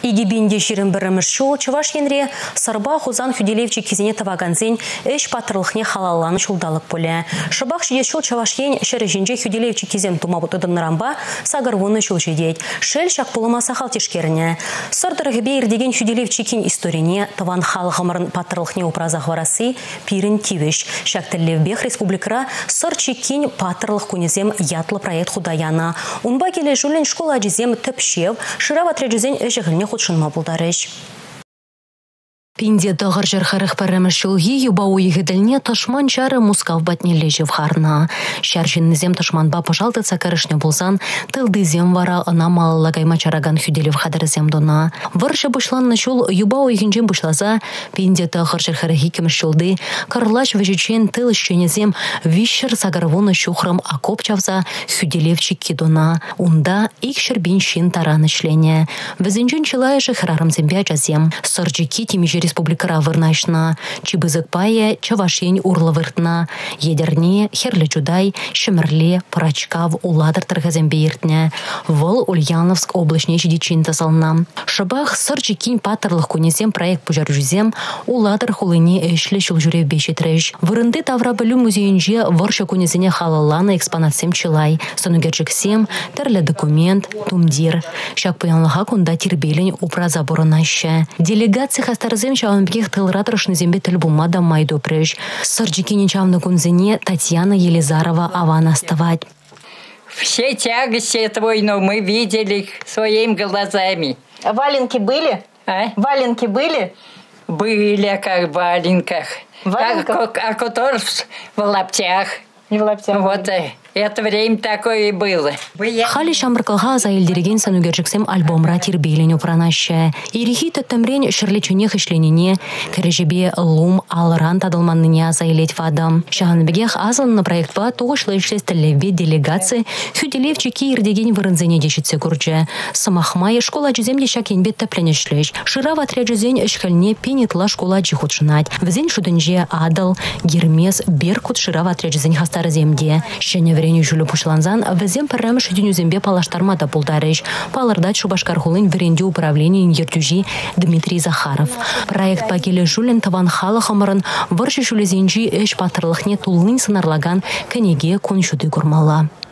Игибинде ширин біріміз шол Чуваш енре сарба хузан хүделевчі кезене таваганзен эш патырлықне халалланы шулдалық поле. Шыбақ жиде шол Чуваш ен шыры жинже хүделевчі кезем тумабыт ыдымнарамба сагарвоны шул жидет. Шел шақ пулыма сахал тешкеріне. Сырдырғы бейір деген хүделевчі кен историне таван халғымырын патырлықне упразақ варасы пирін тивиш. Шақтылевбех республикара сыр чекин патырлық көнезем ятлы проект худаяна. Унба келе жулен школа жезем тіпшев, шырава трежезен әжіғіліне құтшынма бұлдарыш. Пинде дағыр жарқарық парамыш жылғы юбау егіділіне ташман жары мускав батнелі жевхарна. Шаржиннізем ташманба пожалды цакарышны болсан, тылдызем вара ынамалы лагайма чараган хүделев хадырызем дона. Варжа бұшланны жол юбау егінжен бұшлаза, пинде дағыр жарқарық екіміш жылды, карлаш вежечен тыл ішченезем вишер сагарвоны шухрам акоп чавза хүделевчик кедона. Унда икшір беншин таран ішлене. Візінжен чылайышы храрымзембе жазем. Сыржики темежері республикара вырнашна, чибызык пае Чавашень урла выртна, едерне, херлі чудай, шымірле, парачкав уладыр тырғазем бейіртне, вол Ульяновск облачне жидичин тасална. Шыбах сырчы кин патырлық көнесем проект пужар жүзем, уладыр хулыне эшлі шыл жүрев бешетреш. Вырынды тавра білу музейінже варша көнесене халаланы экспонатсем чылай, санугерчіксем, тірлі документ, тумдир. Шак паянлыға кунда тирбелень упраза бұрынашы. Делегация хастарзем Чаванбех тылратырышны зембе тіл булмада майду прыж. Сырджикине чавны кунзине Татьяна Елизарова аван оставать. Все тягости этой войны мы видели своими глазами. А валенки были? А? Валенки были? Были, как в валенках. А которые в лаптях. Не в лаптях. Вот это время такое и было. Хали шамркалга заилдереген санугерчиксем альбомра тирбелень упранаще. Ирихи таттамрен шырлечунех ишленине, кәрежебе лум алран тадылманныне заилет фадам. Шаханбегех азылны проектва тоғышлы ишлестілеве делегация хүделевчики ирдеген вырынзене дешітсе күрчі. Самахмай школа жүземде шакенбет тәпленешлеш. Шырава тряжүзен ішкіліне пенетла школа жихудшынат. Візен шудынже адыл, гермес, беркут шырава тряжүзен хастары земде. Врени жүлі пұшланзан, візем піррамыш үдінюзембе палаштармада пулдарыш. Палырдат Шубашкархулын вренде управлениен ертүжі Дмитрий Захаров. Проект пакелі жүлін таван халы қамырын варшы жүлізенжі әш патырлықне тулын сынарлаган кәнеге коншуды күрмала.